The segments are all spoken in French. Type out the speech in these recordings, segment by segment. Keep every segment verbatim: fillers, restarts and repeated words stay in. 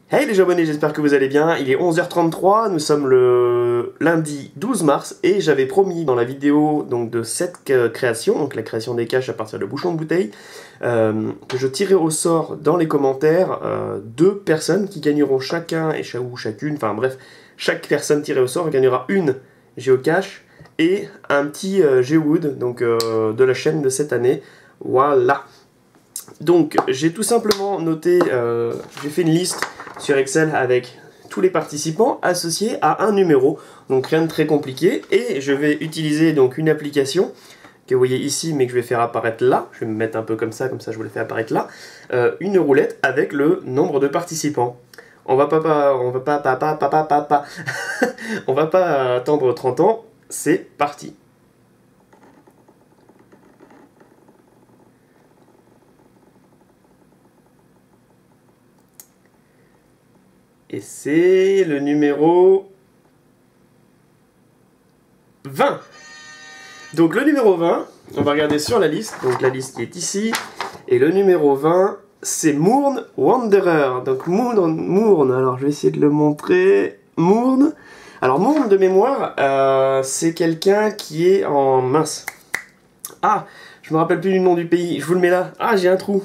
Hey les abonnés, j'espère que vous allez bien. Il est onze heures trente-trois, nous sommes le lundi douze mars et j'avais promis dans la vidéo donc, de cette création, donc la création des caches à partir de bouchons de bouteille, euh, que je tirerai au sort dans les commentaires euh, deux personnes qui gagneront chacun et ou chacune, enfin bref, chaque personne tirée au sort gagnera une géocache et un petit euh, Geowood donc euh, de la chaîne de cette année. Voilà. Donc j'ai tout simplement noté, euh, j'ai fait une liste sur Excel avec tous les participants associés à un numéro, donc rien de très compliqué, et je vais utiliser donc une application que vous voyez ici mais que je vais faire apparaître là, je vais me mettre un peu comme ça, comme ça je vous le fais apparaître là, euh, une roulette avec le nombre de participants. On va pas, pas on va pas, pas, pas, pas, pas, pas, pas. On va pas attendre trente ans, c'est parti. Et c'est le numéro vingt. Donc le numéro vingt, on va regarder sur la liste, donc la liste qui est ici. Et le numéro vingt, c'est Mourne Wanderer. Donc Mourne, Mourne, alors je vais essayer de le montrer. Mourne. Alors Mourne de mémoire, euh, c'est quelqu'un qui est en mince. Ah, je me rappelle plus du nom du pays, je vous le mets là. Ah, j'ai un trou.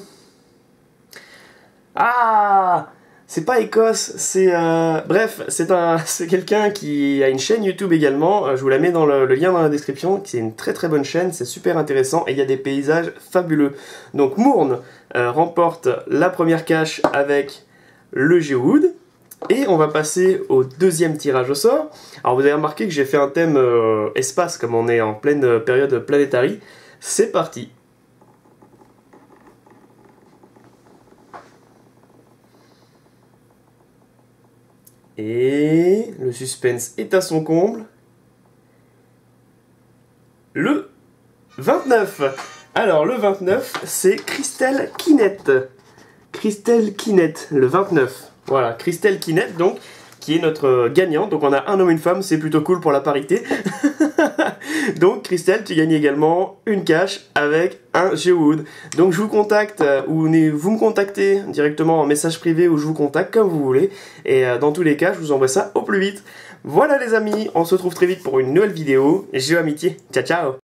Ah, c'est pas Écosse, c'est... Euh... Bref, c'est un, c'est quelqu'un qui a une chaîne YouTube également, je vous la mets dans le, le lien dans la description, c'est une très très bonne chaîne, c'est super intéressant et il y a des paysages fabuleux. Donc Mourne euh, remporte la première cache avec le Geowood, et on va passer au deuxième tirage au sort. Alors vous avez remarqué que j'ai fait un thème euh, espace, comme on est en pleine période planétaire. C'est parti. Et le suspense est à son comble. Le vingt-neuf. Alors le vingt-neuf, c'est Christelle Kinette. Christelle Kinette, le vingt-neuf. Voilà, Christelle Kinette donc, qui est notre gagnante. Donc on a un homme et une femme, c'est plutôt cool pour la parité. Donc Christelle, tu gagnes également une cache avec un Geowood. Donc je vous contacte, euh, ou vous me contactez directement en message privé ou je vous contacte comme vous voulez. Et euh, dans tous les cas, je vous envoie ça au plus vite. Voilà les amis, on se retrouve très vite pour une nouvelle vidéo. Géo amitié, ciao ciao.